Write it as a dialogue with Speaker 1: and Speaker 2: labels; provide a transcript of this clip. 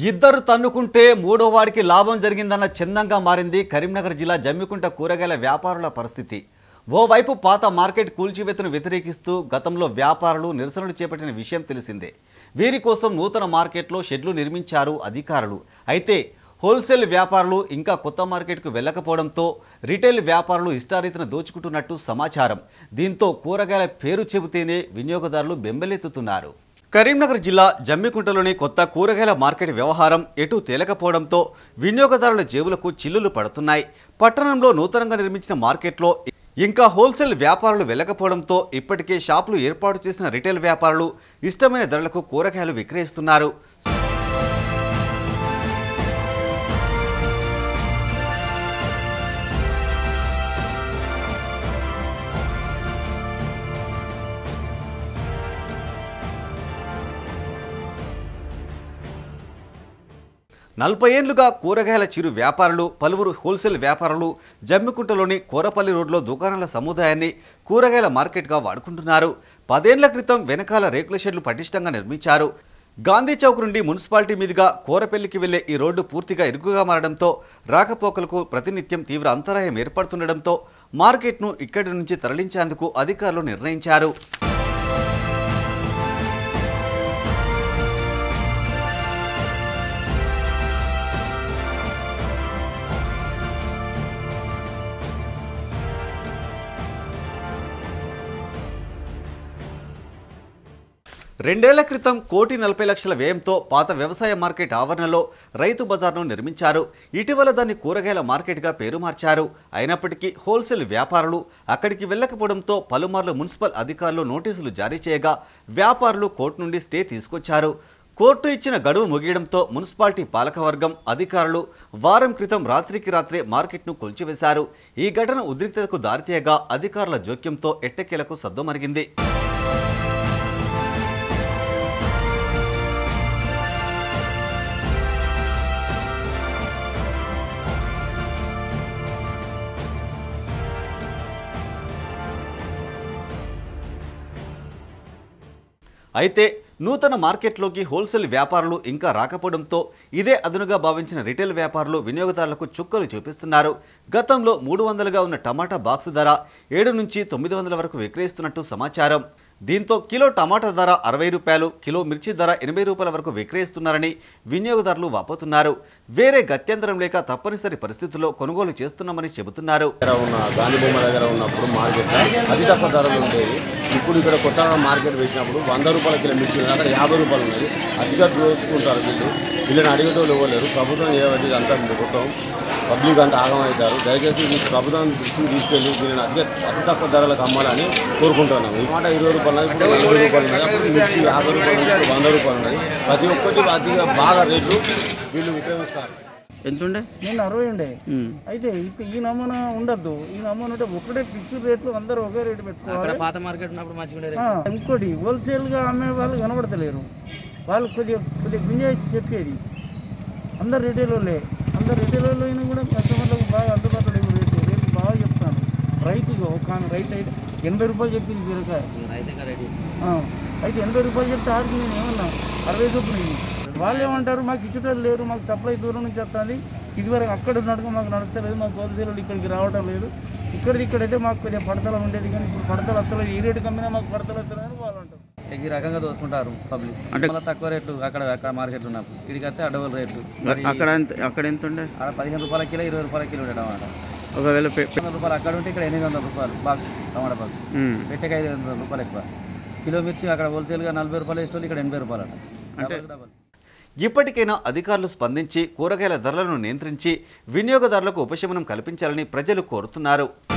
Speaker 1: ఇద్దరు తన్నుకుంటే మూడో వాడికి లాభం జరిగిందన్న చందంగా మారింది కరీంనగర్ జిల్లా జమ్మికుంట కూరగాయల వ్యాపారుల పరిస్థితి. ఓవైపు పాత మార్కెట్ కూల్చివేతను వ్యతిరేకిస్తూ గతంలో వ్యాపారులు నిరసనలు చేపట్టిన విషయం తెలిసిందే. వీరి కోసం నూతన మార్కెట్లో షెడ్లు నిర్మించారు అధికారులు. అయితే హోల్సేల్ వ్యాపారులు ఇంకా కొత్త మార్కెట్కు వెళ్లకపోవడంతో రిటైల్ వ్యాపారులు ఇష్టారీతిన దోచుకుంటున్నట్టు సమాచారం. దీంతో కూరగాయల పేరు చెబితేనే వినియోగదారులు బెంబెలెత్తుతున్నారు. కరీంనగర్ జిల్లా జమ్మికుంటలోని కొత్త కూరగాయల మార్కెట్ వ్యవహారం ఎటు తేలకపోవడంతో వినియోగదారుల జేబులకు చిల్లులు పడుతున్నాయి. పట్టణంలో నూతనంగా నిర్మించిన మార్కెట్లో ఇంకా హోల్సేల్ వ్యాపారులు వెళ్లకపోవడంతో ఇప్పటికే షాపులు ఏర్పాటు చేసిన రిటైల్ వ్యాపారులు ఇష్టమైన ధరలకు కూరగాయలు విక్రయిస్తున్నారు. నలభై ఏళ్లుగా కూరగాయల చిరు వ్యాపారులు పలువురు హోల్సేల్ వ్యాపారులు జమ్మికుంటలోని కోరపల్లి రోడ్లో దుకాణాల సముదాయాన్ని కూరగాయల మార్కెట్గా వాడుకుంటున్నారు. 10 ఏళ్ల క్రితం వెనకాల రేకుల షెడ్లు పటిష్టంగా నిర్మించారు. గాంధీ చౌక్ నుండి మున్సిపాలిటీ మీదుగా కోరపల్లికి వెళ్లే ఈ రోడ్డు పూర్తిగా ఇరుకుగా మారడంతో రాకపోకలకు ప్రతినిత్యం తీవ్ర అంతరాయం ఏర్పడుతుండటంతో మార్కెట్ను ఇక్కడి నుంచి తరలించేందుకు అధికారులు నిర్ణయించారు. రెండేళ్ల క్రితం 1,40,00,000 వ్యయంతో పాత వ్యవసాయ మార్కెట్ ఆవరణలో రైతు బజార్ను నిర్మించారు. ఇటీవల దాన్ని కూరగాయల మార్కెట్గా పేరు మార్చారు. అయినప్పటికీ హోల్సేల్ వ్యాపారులు అక్కడికి వెళ్లకపోవడంతో పలుమార్లు మున్సిపల్ అధికారులు నోటీసులు జారీ చేయగా వ్యాపారులు కోర్టు నుండి స్టే తీసుకొచ్చారు. కోర్టు ఇచ్చిన గడువు ముగియడంతో మున్సిపాలిటీ పాలకవర్గం అధికారులు వారం క్రితం రాత్రికి రాత్రే మార్కెట్ను కూల్చివేశారు. ఈ ఘటన ఉద్రిక్తతకు దారితీయగా అధికారుల జోక్యంతో ఎట్టకేలకు సద్దుమరిగింది. అయితే నూతన మార్కెట్లోకి హోల్సేల్ వ్యాపారులు ఇంకా రాకపోవడంతో ఇదే అదునుగా భావించిన రిటైల్ వ్యాపారులు వినియోగదారులకు చుక్కలు చూపిస్తున్నారు. గతంలో 300గా ఉన్న టమాటా బాక్సు ధర 7 నుంచి 900 వరకు విక్రయిస్తున్నట్టు సమాచారం. దీంతో కిలో టమాటా ధర 60 రూపాయలు, కిలో మిర్చి ధర 80 రూపాయల వరకు విక్రయిస్తున్నారని వినియోగదారులు వాపోతున్నారు. వేరే గత్యంతరం లేక తప్పనిసరి పరిస్థితుల్లో కొనుగోలు చేస్తున్నామని చెబుతున్నారు.
Speaker 2: గాంధీ బొమ్మ దగ్గర ఉన్నప్పుడు మార్కెట్ అతి తక్కువ ధరలు ఉండేది. ఇప్పుడు ఇక్కడ కొత్తగా మార్కెట్ వేసినప్పుడు 100 రూపాయల కిలో మిర్చి అక్కడ 50 రూపాయలు ఉన్నది. అతిగా దోచుకుంటారు వీళ్ళని అడిగేటోళ్ళు ఇవ్వలేరు. ప్రభుత్వం ఏది అంతా మొత్తం పబ్లిక్ అంతా ఆగమవుతారు. దయచేసి ప్రభుత్వం దృష్టికి తీసుకెళ్ళి దీనిని అతి తక్కువ ధరలకు అమ్మాలని కోరుకుంటున్నాము. ఈ మాట 20 రూపాయలు, 40 రూపాయలు ఉన్నాయి. అప్పుడు మిర్చి 50 రూపాయలు, 100 రూపాయలు ఉన్నాయి. ప్రతి ఒక్కటి అతిగా బాగా రేట్లు వీళ్ళు విక్రమిస్తారు.
Speaker 3: ఎంత ఉండే?
Speaker 4: నేను 60 ఉండే. అయితే ఇప్పుడు ఈ నమూనా ఉండద్దు. ఈ నమూనా ఉంటే ఒకటే ఫిక్స్డ్ రేట్లు అందరూ ఒకే రేటు పెట్టుకోవాలి.
Speaker 3: పాత మార్కెట్ ఉన్నప్పుడు మంచిగా.
Speaker 4: ఇంకోటి హోల్సేల్ గా అమ్మే వాళ్ళు కనబడతలేరు. వాళ్ళు కొద్దిగా గుంజాయిషి చెప్పేది. అందరు రిటైల్ వాళ్ళే. అందరు రిటైల్ వాళ్ళు అయినా కూడా కస్టమర్లకు బాగా అందుబాటులో రేటు బాగా చెప్తాను. రైతుగా ఒక రైతు అయితే 80 రూపాయలు చెప్పింది బీరకాయ. అయితే 80 రూపాయలు చెప్తే ఆడికి నేను ఏమన్నా 60 చొప్పున. వాళ్ళు ఏమంటారు, మాకు ఇచ్చేటోళ్ళు లేరు, మాకు సప్లై దూరం నుంచి వస్తుంది. ఇదివరకు అక్కడ ఉన్నట్టుగా మాకు నడుస్తలేదు, మాకు హోల్సేల్ ఇక్కడికి రావడం లేదు. ఇక్కడైతే మాకు కొద్దిగా పడతలు ఉండేది, కానీ ఇప్పుడు పడతలు వస్తలేదు. ఈ రేటు కమ్మినా మాకు పడతలు వస్తలేదని వాళ్ళు అంటారు.
Speaker 3: ఈ రకంగా దోసుకుంటారు పబ్లిక్. అంటే తక్కువ రేట్లు అక్కడ మార్కెట్లు ఉన్నప్పుడు ఇక్కడికైతే అడవుల రేట్లు.
Speaker 4: అక్కడ ఎంత ఉండే?
Speaker 3: 15 రూపాయల కిలో, 20 రూపాయల కిలో ఉండే టమాటా.
Speaker 4: ఒకవేళ
Speaker 3: 100 రూపాయలు అక్కడ ఉంటే ఇక్కడ 800 రూపాయలు బాక్స్ టమాటా బాక్స్. పెట్టేకి 500 రూపాయలు ఎక్కువ. కిలో మిర్చి అక్కడ హోల్సేల్గా 40 రూపాయలు ఇష్టం, ఇక్కడ 80 రూపాయలు అంటే.
Speaker 1: ఇప్పటికైనా అధికారులు స్పందించి కూరగాయల ధరలను నియంత్రించి వినియోగదారులకు ఉపశమనం కల్పించాలని ప్రజలు కోరుతున్నారు.